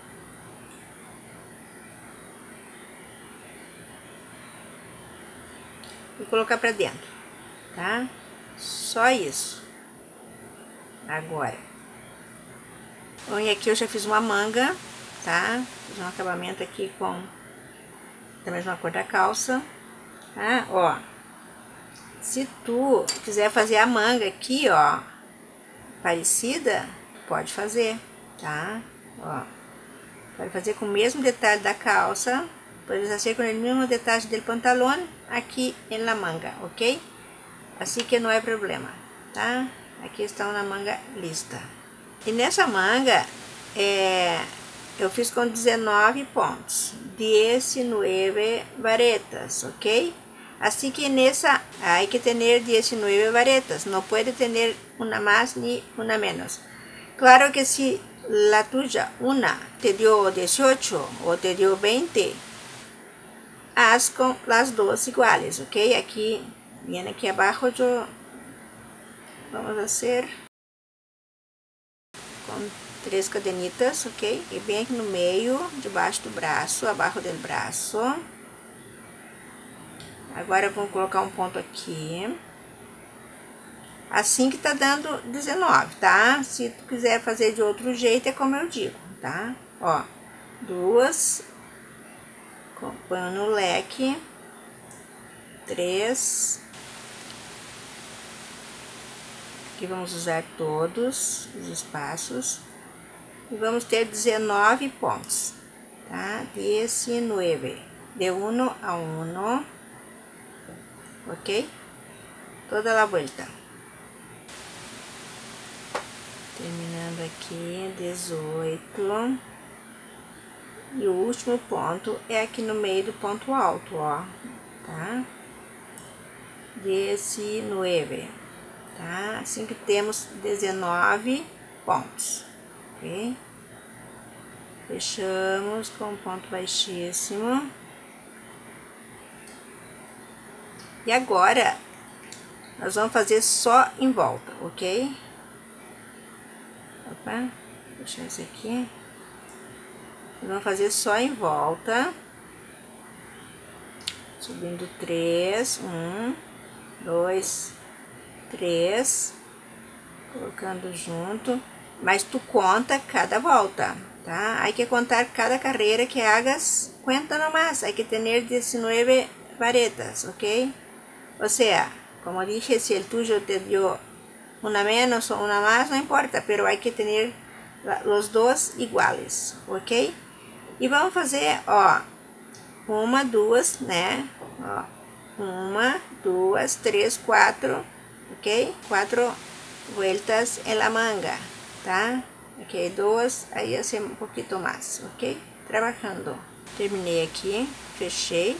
A: E colocar pra dentro, tá? Só isso. Agora. Bom, e aqui eu já fiz uma manga, tá? Fiz um acabamento aqui com da mesma cor da calça, tá? Ó. Se tu quiser fazer a manga aqui, ó, parecida, pode fazer, tá? Ó. Pode fazer com o mesmo detalhe da calça, pode fazer com o mesmo detalhe do pantalão aqui na manga, ok? Assim que não é problema, tá? Aqui está na manga lista. E nessa manga, eu fiz com 19 pontos, 19 varetas, ok? Así que en esa hay que tener 19 varetas, no puede tener una más ni una menos. Claro que si la tuya, una, te dio 18 o te dio 20, haz con las dos iguales, ¿ok? Aquí, viene aquí abajo, yo vamos a hacer com 3 cadenitas, ok? E bem aqui no meio, debaixo do braço, abaixo do braço. Agora vamos colocar um ponto aqui. Assim que tá dando 19, tá? Se tu quiser fazer de outro jeito, é como eu digo, tá? Ó, duas, põe no leque, 3. Aqui vamos usar todos os espaços. E vamos ter 19 pontos, tá? 19, de 1 a 1, ok? Toda a volta. Terminando aqui, 18. E o último ponto é aqui no meio do ponto alto, ó, tá? 19, tá? Assim que temos 19 pontos, ok? Fechamos com um ponto baixíssimo. E agora, nós vamos fazer só em volta, ok? Opa, deixa esse aqui. Vamos fazer só em volta. Subindo 3, 1, 2, 3. Colocando junto. Mas tu conta cada volta, tá? Hay que contar cada carreira que hagas, cuenta nomás. Hay que tener 19 varetas, ok? O sea, como dije, si el tuyo te dio una menos o una más, no importa, pero hay que tener los dos iguales, ok? E vamos fazer, ó, 1, 2, né? Ó, 1, 2, 3, 4, ok? 4 vueltas en la manga, tá? Ok, 2, aí hacemos um pouquinho mais, ok? Trabalhando. Terminei aqui, fechei,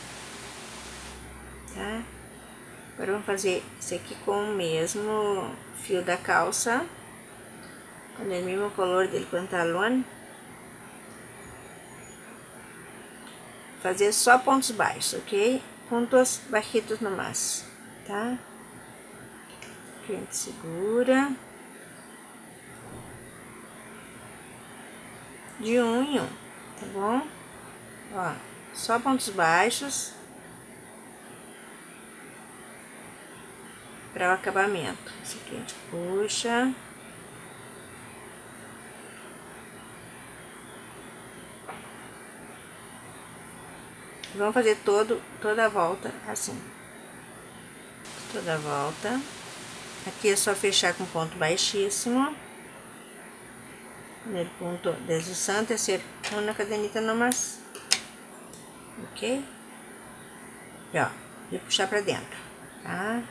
A: tá? Agora vamos fazer esse aqui com o mesmo fio da calça, com o mesmo color do pantalão. Fazer só pontos baixos, ok? Pontos bajitos nomás, tá? Aqui a gente segura. De 1 em 1, tá bom? Ó, só pontos baixos. Para o acabamento. Esse aqui a gente puxa. Vamos fazer toda a volta assim. Toda a volta. Aqui é só fechar com ponto baixíssimo. No ponto deslizante, hacer una cadenita nomás. Ok? E ó, e puxar para dentro, tá?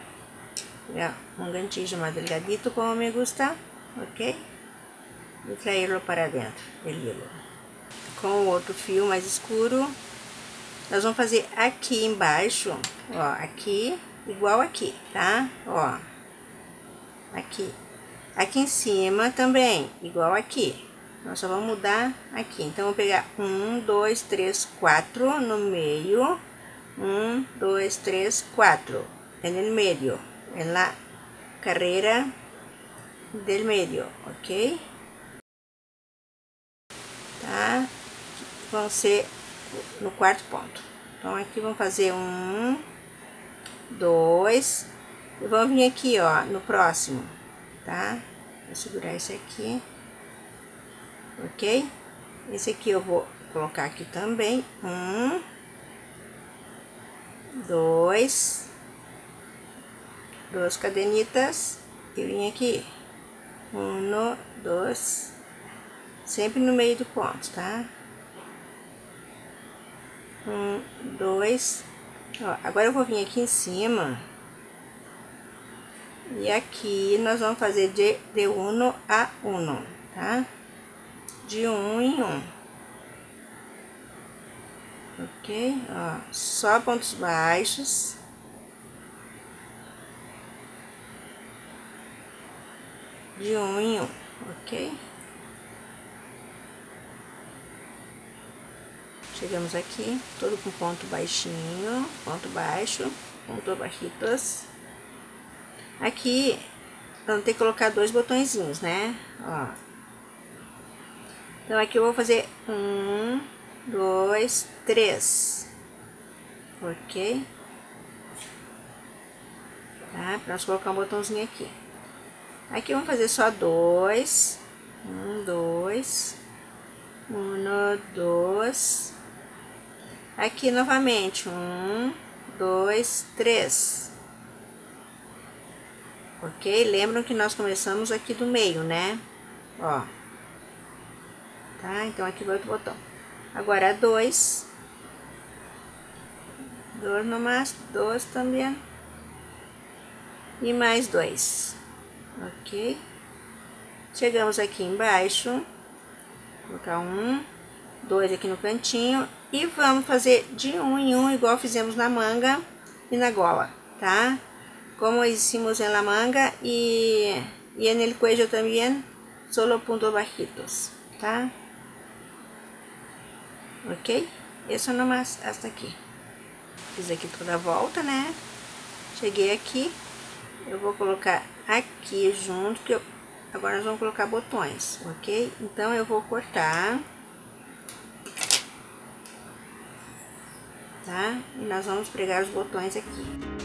A: Un ganchillo más delgadito como me gusta, ok? E traí-lo para dentro do hilo. Com o outro fio mais escuro, nós vamos fazer aqui embaixo, ó, aqui, igual aqui, tá? Ó, aqui. Aqui em cima também, igual aqui. Nós só vamos mudar aqui. Então, vou pegar 1, 2, 3, 4 no meio. 1, 2, 3, 4 en el medio, en la carrera del medio, ok? Tá? Vão ser no quarto ponto. Então, aqui vamos fazer 1, 2, e vamos vir aqui, ó, no próximo, tá? Vou segurar esse aqui, ok? Esse aqui eu vou colocar aqui também. 1, 2, 2 cadenitas e vim aqui. 1, 2, sempre no meio do ponto, tá? 1, 2, ó, agora eu vou vir aqui em cima e aqui nós vamos fazer de 1 a 1, tá? De 1 em 1, ok? Ó, só pontos baixos. de um em um, ok? Chegamos aqui, todo com ponto baixinho, ponto baixo, ponto barritas. Aqui, vamos ter que colocar dois botõezinhos, né? Ó. Então, aqui eu vou fazer 1, 2, 3. Ok? Tá? Pra nós colocar um botãozinho aqui. Aqui vamos fazer só 2. 1, 2. 1, 2. Aqui novamente. 1, 2, 3. Ok? Lembram que nós começamos aqui do meio, né? Ó. Tá? Então aqui vai outro botão. Agora 2. 2 no máximo. 2 também. E mais 2. Ok? Chegamos aqui embaixo. Vou colocar 1, 2 aqui no cantinho. E vamos fazer de um em um, igual fizemos na manga e na gola, tá? Como hicimos en la manga y en el cuello también, solo puntos bajitos, tá? Ok? Isso nomás, hasta aqui. Fiz aqui toda a volta, né? Cheguei aqui, eu vou colocar aqui junto, que agora nós vamos colocar botões, ok? Então, eu vou cortar, tá? E nós vamos pregar os botões aqui.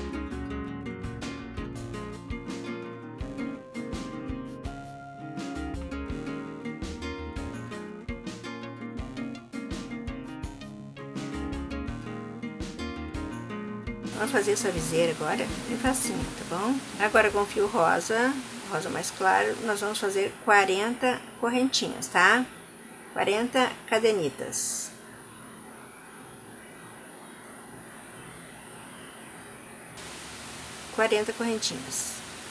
A: Vamos fazer essa viseira agora, é facinho, tá bom? Agora com fio rosa, rosa mais claro, nós vamos fazer 40 correntinhas, tá? 40 cadenitas. Correntinhas.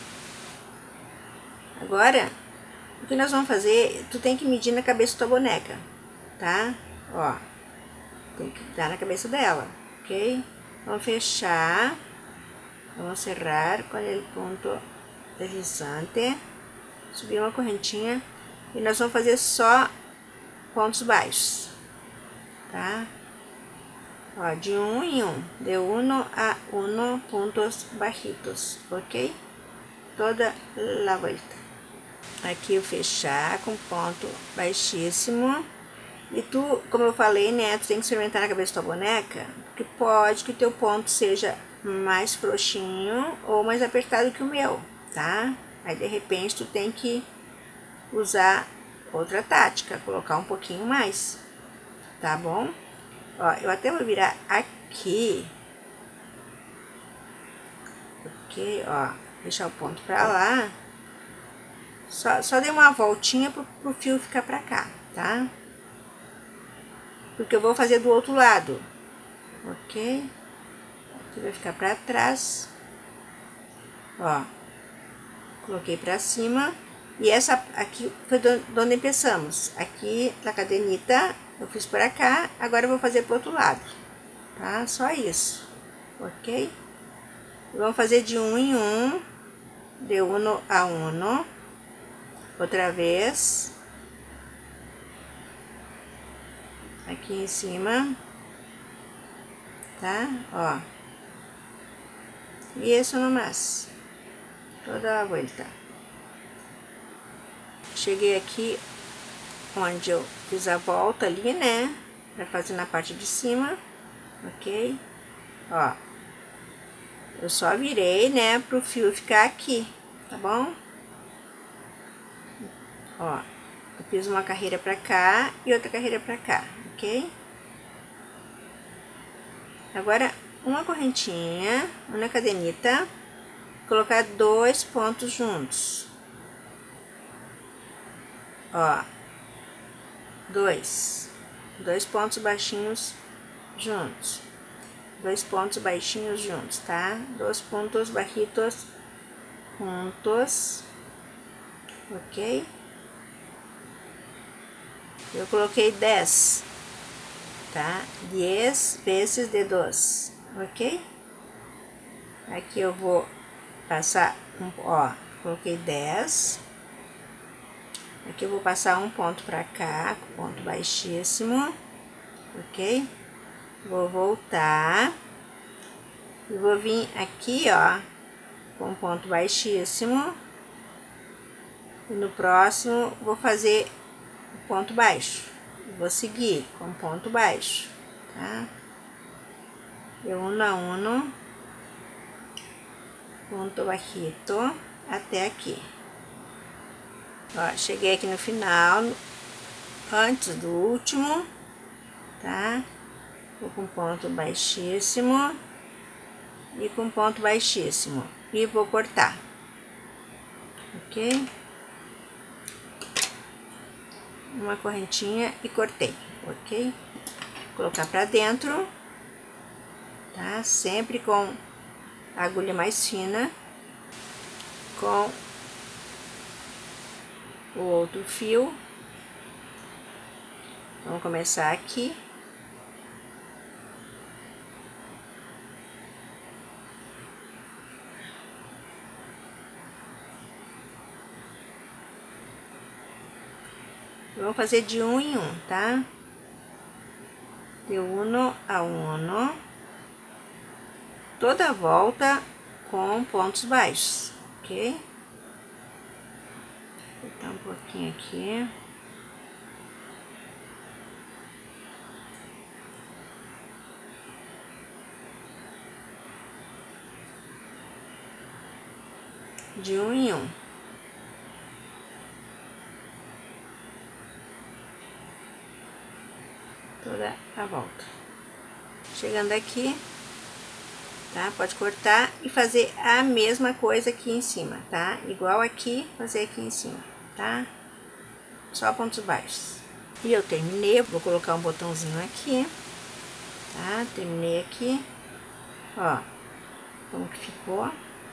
A: Agora, o que nós vamos fazer, tu tem que medir na cabeça da tua boneca, tá? Ó, tem que dar na cabeça dela, ok? Vamos fechar, vamos cerrar com o ponto deslizante, subir uma correntinha e nós vamos fazer só pontos baixos, tá? Ó, de um em um, de 1 a 1 pontos bajitos, ok? Toda a volta. Aqui eu fechar com ponto baixíssimo. E tu, como eu falei, né, tu tem que experimentar na cabeça da tua boneca, porque pode que o teu ponto seja mais frouxinho ou mais apertado que o meu, tá? Aí, de repente, tu tem que usar outra tática, colocar um pouquinho mais, tá bom? Ó, eu até vou virar aqui, ok, ó, deixar o ponto pra lá, só dei uma voltinha pro fio ficar pra cá, tá? Porque eu vou fazer do outro lado, ok? Aqui vai ficar pra trás, ó, coloquei pra cima, e essa aqui foi de onde começamos, aqui na cadenita, eu fiz pra cá, agora eu vou fazer pro outro lado, tá? Só isso, ok? Vamos fazer de um em um, de 1 a 1, outra vez, aqui em cima, tá? Ó, e isso nomás, toda a volta. Cheguei aqui onde eu fiz a volta ali, né? Pra fazer na parte de cima, ok? Ó, eu só virei, né, pro fio ficar aqui, tá bom? Ó, eu fiz uma carreira pra cá e outra carreira pra cá, ok? Agora, uma correntinha, uma cadenita, colocar 2 pontos juntos. Ó, 2 pontos baixinhos juntos. 2 pontos baixinhos juntos, tá? 2 pontos bajitos juntos, ok? Eu coloquei 10, tá? 10 vezes de 2, ok? Aqui eu vou passar, ó, coloquei 10, Aqui eu vou passar um ponto pra cá, ponto baixíssimo, ok? Vou voltar e vou vir aqui, ó, com ponto baixíssimo. E no próximo vou fazer ponto baixo. Vou seguir com ponto baixo, tá? Eu uno a uno, ponto bajito até aqui. Ó, cheguei aqui no final, antes do último, tá? Vou com ponto baixíssimo e com ponto baixíssimo e vou cortar, ok? Uma correntinha e cortei, ok? Vou colocar pra dentro, tá? Sempre com a agulha mais fina, com o outro fio. Vamos começar aqui. Vamos fazer de um em um, tá? De uno a uno. Toda a volta com pontos baixos, ok? Vou botar um pouquinho aqui. De um em um. Toda a volta. Chegando aqui, tá? Pode cortar e fazer a mesma coisa aqui em cima, tá? Igual aqui, fazer aqui em cima, tá? Só pontos baixos. E eu terminei, eu vou colocar um botãozinho aqui, tá? Terminei aqui, ó, como que ficou.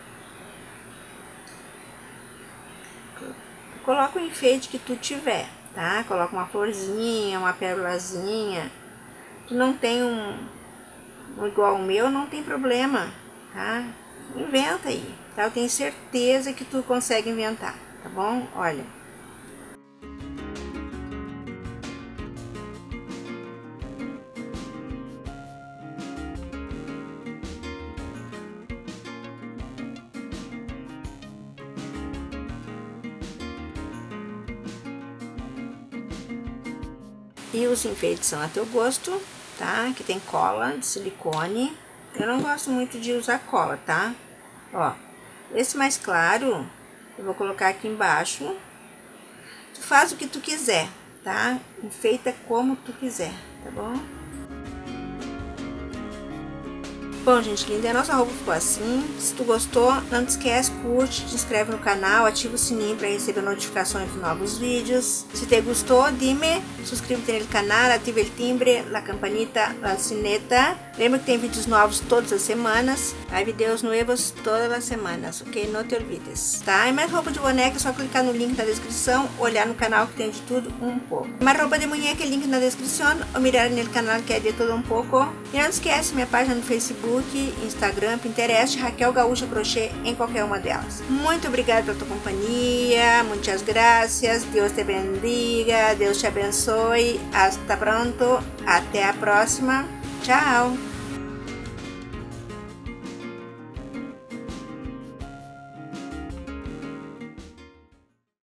A: Coloca o enfeite que tu tiver, tá? Coloca uma florzinha, uma pérolazinha. Tu não tem um igual o meu, não tem problema, tá? Inventa aí, tá? Eu tenho certeza que tu consegue inventar, tá bom? Olha. E os enfeites são a teu gosto, tá? Que tem cola de silicone. Eu não gosto muito de usar cola, tá? Ó, esse mais claro eu vou colocar aqui embaixo. Tu faz o que tu quiser, tá? Enfeita como tu quiser, tá bom? Bom, gente linda, a nossa roupa ficou assim. Se tu gostou, não te esquece, curte, te inscreve no canal, ativa o sininho para receber notificações dos novos vídeos. Se te gostou, dime, suscríbete no canal, ativa o timbre, la campanita, la sineta. Lembra que tem vídeos novos todas as semanas. Hay vídeos novos todas as semanas, ok? Não te olvides, tá? E mais roupa de boneca, é só clicar no link na descrição, olhar no canal que tem de tudo um pouco. Mais roupa de muñeca, link na descrição, ou mirar no canal que é de tudo um pouco. E não esquece minha página no Facebook, Instagram, Pinterest, Raquel Gaúcha Crochê em qualquer uma delas. Muito obrigada pela tua companhia, muitas graças, Deus te bendiga, Deus te abençoe, hasta pronto, até a próxima, tchau!